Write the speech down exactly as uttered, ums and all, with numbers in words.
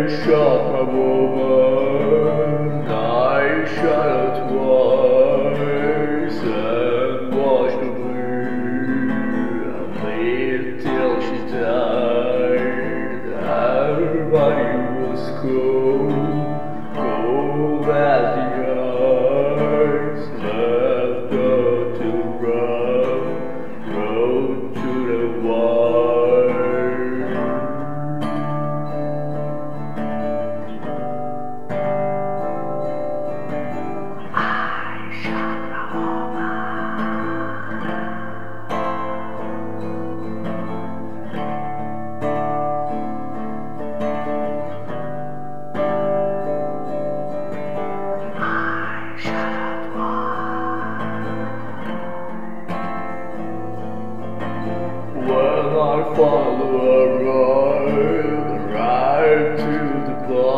shot my woman, I shot her twice and watched her bleed, and bleed till she died. Her body was cold, cold as the ice, left her to run, road to the wire. I shot my When I finally arrived, arrived to the bar,